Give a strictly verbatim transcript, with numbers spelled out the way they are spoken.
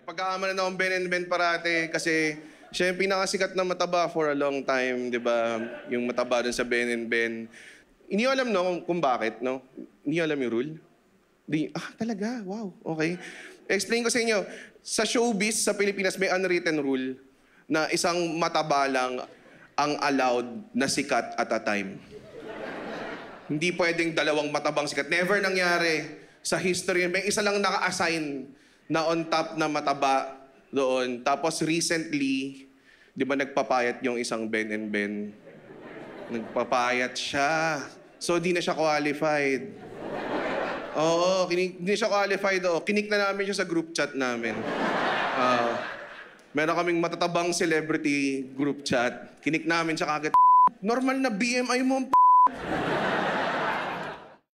napag-aamalan akong Ben and Ben parate kasi siya yung pinakasikat na mataba for a long time, di ba? Yung mataba dun sa Ben and Ben. Hindi ko alam, no, kung, kung bakit, no? Hindi ko alam yung rule. Di, ah, talaga? Wow, okay. Explain ko sa inyo. Sa showbiz, sa Pilipinas, may unwritten rule na isang mataba lang ang allowed na sikat at a time. Hindi pwedeng dalawang matabang sikat. Never nangyari sa history. May isa lang naka-assign na on top na mataba doon. Tapos recently, di ba nagpapayat yung isang Ben and Ben? Nagpapayat siya. So di na siya qualified. Oo, kinik- di na siya qualified. Oo. Kinik na namin siya sa group chat namin. Uh, meron kaming matatabang celebrity group chat. Kinik namin siya kagad. Normal na B M I mo.